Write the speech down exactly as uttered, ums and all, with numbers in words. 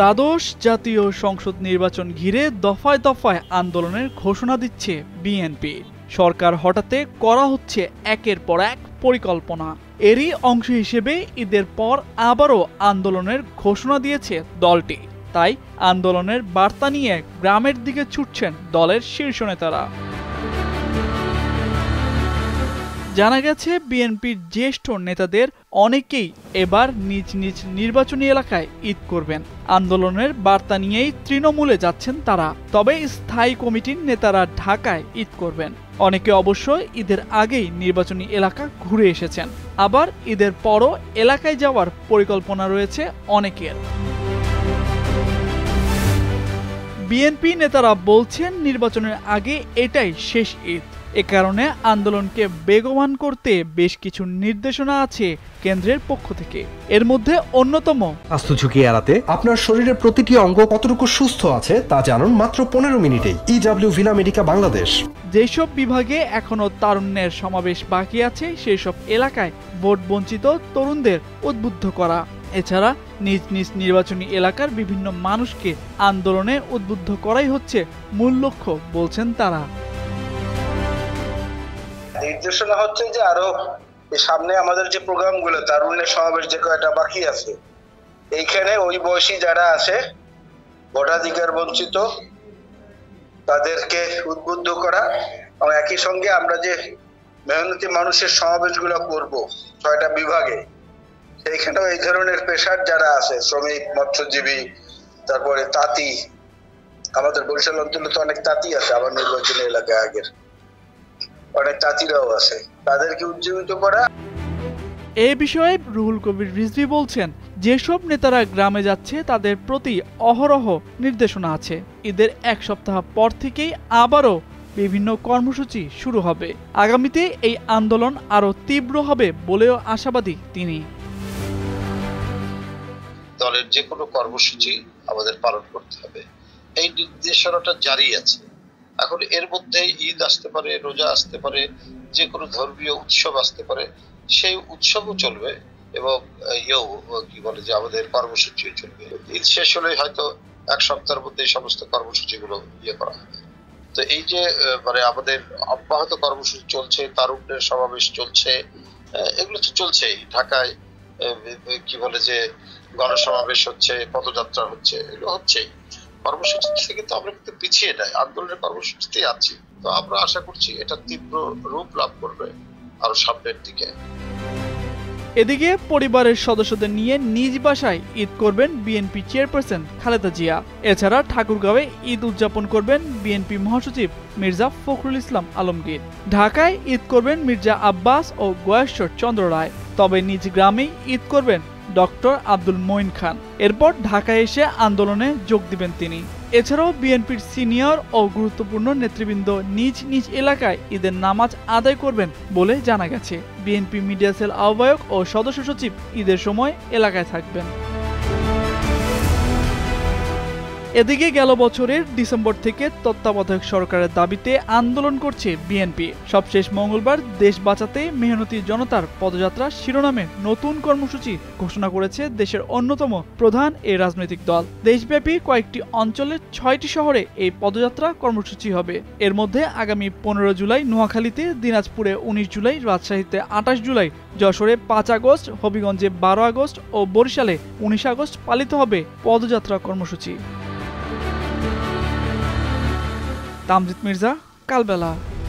দ্বাদশ জাতীয় সংসদ নির্বাচন ঘিরে দফায় দফায় আন্দোলনের ঘোষণা দিচ্ছে বিএনপি। সরকার হটাতে করা হচ্ছে একের পর এক পরিকল্পনা। এরই অংশ হিসেবে ঈদের পর আবারও আন্দোলনের ঘোষণা দিয়েছে দলটি। তাই আন্দোলনের বার্তা নিয়ে গ্রামের দিকে ছুটছেন দলের শীর্ষ নেতারা। জানা গেছে বিএনপির জ্যেষ্ঠ নেতাদের অনেকেই এবার নিজ নিজ নির্বাচনী এলাকায় ঈদ করবেন। আন্দোলনের বার্তা নিয়েই তৃণমূলে যাচ্ছেন তারা। তবে স্থায়ী কমিটির নেতারা ঢাকায় ঈদ করবেন। অনেকে অবশ্য ঈদের আগেই নির্বাচনী এলাকা ঘুরে এসেছেন। আবার ঈদের পরও এলাকায় যাওয়ার পরিকল্পনা রয়েছে অনেকের। বিএনপি নেতারা বলছেন নির্বাচনের আগে এটাই শেষ ঈদ। এ কারণে আন্দোলনকে বেগবান করতে বেশ কিছু নির্দেশনা আছে কেন্দ্রের পক্ষ থেকে। এর মধ্যে অন্যতম, স্বাস্থ্য ঝুঁকি এড়াতে আপনার শরীরের প্রতিটি অঙ্গ কতটুকু সুস্থ আছে তা জানুন মাত্র পনেরো মিনিটেই। EW villa medica Bangladesh. যেসব বিভাগে এখনো তারুণ্যের সমাবেশ বাকি আছে সেই সব এলাকায় ভোট বঞ্চিত তরুণদের উদ্বুদ্ধ করা। এছাড়া নিজ নিজ নির্বাচনী এলাকার বিভিন্ন মানুষকে আন্দোলনে উদ্বুদ্ধ করাই হচ্ছে মূল লক্ষ্য বলছেন তারা। নির্দেশনা হচ্ছে যে আরো সামনে আমাদের যে প্রোগ্রামগুলো তারুণ্যের সমাবেশ যে কয়টা বাকি আছে, এইখানে ওই বয়সী যারা আছে ভোটাধিকার বঞ্চিত তাদেরকে উদ্বুদ্ধ করা, এবং একই সঙ্গে আমরা যে মেহনতি মানুষের সমাবেশগুলো করব ছয়টা বিভাগে, সেইখানেও এই ধরনের পেশার যারা আছে, শ্রমিক, মৎস্যজীবী, তারপরে তাঁতি, আমাদের বরিশাল অঞ্চলে তো অনেক তাঁতি আছে, আমার নির্বাচনী এলাকায় আগের অনেক তাঁতিরাও আছে, তাদেরকে উজ্জীবিত করা। এ বিষয়ে রুহুল কবির রিজভী বলছেন, যেসব নেতারা গ্রামে যাচ্ছে তাদের প্রতি অহরহ নির্দেশনা আছে। ঈদের এক সপ্তাহ পর থেকেই আবারও বিভিন্ন কর্মসূচি শুরু হবে। আগামীতে এই আন্দোলন আরো তীব্র হবে বলেও আশাবাদী তিনি। দলের যে কোনো কর্মসূচি আমাদের পালন করতে হবে, এই নির্দেশনাটা জারি আছে। এখন এর মধ্যে ঈদ আসতে পারে, রোজা আসতে পারে, যে কোনো ধর্মীয় উৎসব আসতে পারে, সেই উৎসবও চলবে এবং ইয়েও কি বলে যে আমাদের কর্মসূচিও চলবে। ঈদ শেষ হলে হয়তো এক সপ্তাহের মধ্যে এই সমস্ত কর্মসূচিগুলো ইয়ে করা হবে। তো এই যে মানে আমাদের অব্যাহত কর্মসূচি চলছে, তারুণ্যের সমাবেশ চলছে, এগুলো তো চলছেই। ঢাকায় কি বলে যে গণসমাবেশ হচ্ছে, পদযাত্রা হচ্ছে, এগুলো হচ্ছেই। কর্মসূচি থেকে তো আমরা কিন্তু পিছিয়ে নাই, আন্দোলনের কর্মসূচিতেই আছি। তো আমরা আশা করছি এটা তীব্র রূপ লাভ করবে আরো সামনের দিকে। এদিকে পরিবারের সদস্যদের নিয়ে নিজ বাসায় ঈদ করবেন বিএনপি চেয়ারপারসন খালেদা জিয়া। এছাড়া ঠাকুরগাঁওয়ে ঈদ উদযাপন করবেন বিএনপি মহাসচিব মির্জা ফখরুল ইসলাম আলমগীর। ঢাকায় ঈদ করবেন মির্জা আব্বাস ও গয়েশ্বর চন্দ্র রায়। তবে নিজ গ্রামেই ঈদ করবেন ডক্টর আব্দুল মঈন খান। এরপর ঢাকায় এসে আন্দোলনে যোগ দিবেন তিনি। এছাড়াও বিএনপির সিনিয়র ও গুরুত্বপূর্ণ নেতৃবৃন্দ নিজ নিজ এলাকায় ঈদের নামাজ আদায় করবেন বলে জানা গেছে। বিএনপি মিডিয়া সেল আহ্বায়ক ও সদস্য সচিব ঈদের সময় এলাকায় থাকবেন। এদিকে গেল বছরের ডিসেম্বর থেকে তত্ত্বাবধায়ক সরকারের দাবিতে আন্দোলন করছে বিএনপি। সবশেষ মঙ্গলবার দেশ বাঁচাতে মেহনতি জনতার পদযাত্রা শিরোনামে নতুন কর্মসূচি ঘোষণা করেছে দেশের অন্যতম প্রধান এই রাজনৈতিক দল। দেশব্যাপী কয়েকটি অঞ্চলে ছয়টি শহরে এই পদযাত্রা কর্মসূচি হবে। এর মধ্যে আগামী পনেরো জুলাই নোয়াখালীতে, দিনাজপুরে উনিশ জুলাই, রাজশাহীতে আঠাশ জুলাই, যশোরে পাঁচ আগস্ট, হবিগঞ্জে বারো আগস্ট ও বরিশালে উনিশ আগস্ট পালিত হবে পদযাত্রা কর্মসূচি। তামজিদ মির্জা, কালবেলা।